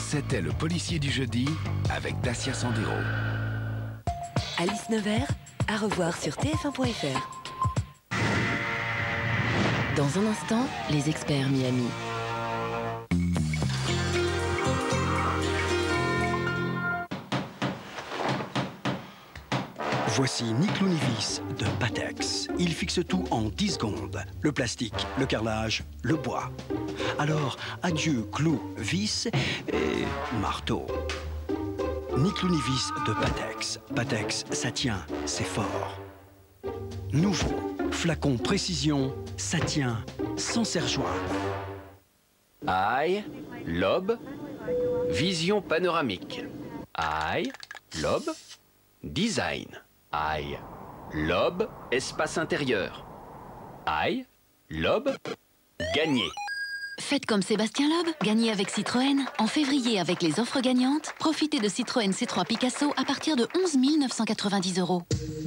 C'était le policier du jeudi avec Dacia Sandero. Alice Nevers, à revoir sur tf1.fr. Dans un instant, les experts Miami. Voici Nick Lounivis de Patex. Il fixe tout en 10 secondes. Le plastique, le carrelage, le bois. Alors, adieu clous, vis et marteau. Nick Lounivis de Patex. Patex, ça tient, c'est fort. Nouveau, flacon précision, ça tient, sans serre-joint. Aille, lobe, vision panoramique. Aille, lobe, design. Aille, lobe, espace intérieur. Aille, lobe, gagné. Faites comme Sébastien Loeb, gagnez avec Citroën. En février, avec les offres gagnantes, profitez de Citroën C3 Picasso à partir de 11 990 €.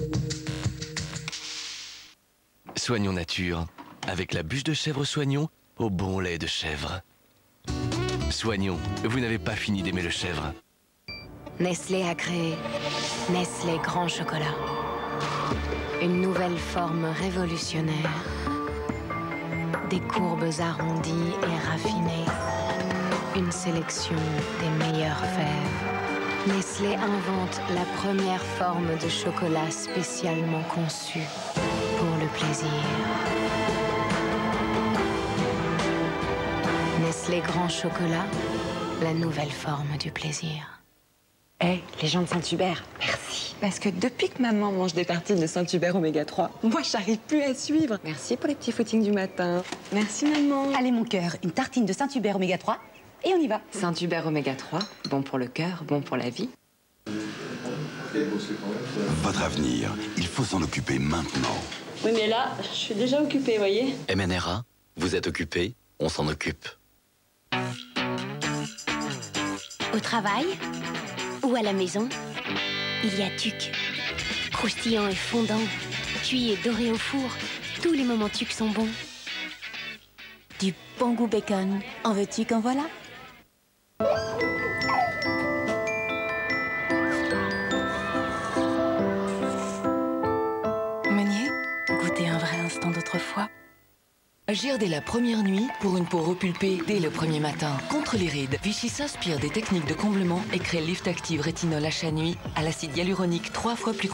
Soignons Nature, avec la bûche de chèvre Soignons au bon lait de chèvre. Soignons, vous n'avez pas fini d'aimer le chèvre. Nestlé a créé Nestlé Grand Chocolat. Une nouvelle forme révolutionnaire. Des courbes arrondies et raffinées. Une sélection des meilleures fèves. Nestlé invente la première forme de chocolat spécialement conçue pour le plaisir. Nestlé Grand Chocolat, la nouvelle forme du plaisir. Hey, les gens de Saint-Hubert, merci. Parce que depuis que maman mange des tartines de Saint-Hubert Oméga 3, moi, j'arrive plus à suivre. Merci pour les petits footings du matin. Merci, maman. Allez, mon cœur, une tartine de Saint-Hubert Oméga 3 et on y va. Saint-Hubert Oméga 3, bon pour le cœur, bon pour la vie. Votre avenir, il faut s'en occuper maintenant. Oui, mais là, je suis déjà occupée, voyez. MNRA, vous êtes occupé, on s'en occupe. Au travail ou à la maison, il y a TUC. Croustillant et fondant, cuit et doré au four, tous les moments TUC sont bons. Du bon goût bacon. En veux-tu qu'en voilà? Meunier, goûtez un vrai instant d'autrefois. Agir dès la première nuit pour une peau repulpée dès le premier matin. Contre les rides, Vichy s'inspire des techniques de comblement et crée Lift Active Rétinol Achat Nuit à l'acide hyaluronique 3 fois plus